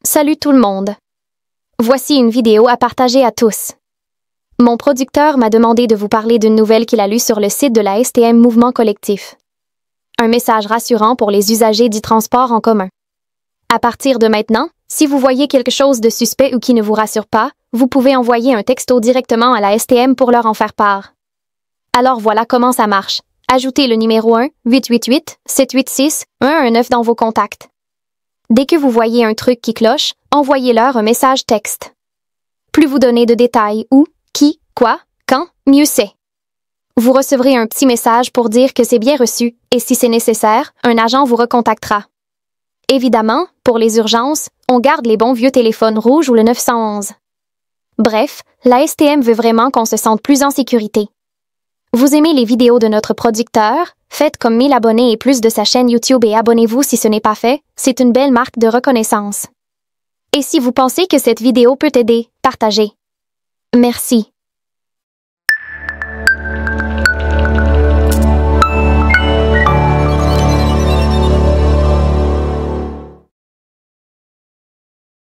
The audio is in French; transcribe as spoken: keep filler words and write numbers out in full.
Salut tout le monde. Voici une vidéo à partager à tous. Mon producteur m'a demandé de vous parler d'une nouvelle qu'il a lue sur le site de la S T M Mouvement Collectif. Un message rassurant pour les usagers du transport en commun. À partir de maintenant, si vous voyez quelque chose de suspect ou qui ne vous rassure pas, vous pouvez envoyer un texto directement à la S T M pour leur en faire part. Alors voilà comment ça marche. Ajoutez le numéro un huit huit huit sept huit six un un neuf dans vos contacts. Dès que vous voyez un truc qui cloche, envoyez-leur un message texte. Plus vous donnez de détails où, qui, quoi, quand, mieux c'est. Vous recevrez un petit message pour dire que c'est bien reçu et si c'est nécessaire, un agent vous recontactera. Évidemment, pour les urgences, on garde les bons vieux téléphones rouges ou le neuf un un. Bref, la S T M veut vraiment qu'on se sente plus en sécurité. Vous aimez les vidéos de notre producteur? Faites comme mille abonnés et plus de sa chaîne YouTube et abonnez-vous si ce n'est pas fait, c'est une belle marque de reconnaissance. Et si vous pensez que cette vidéo peut aider, partagez. Merci.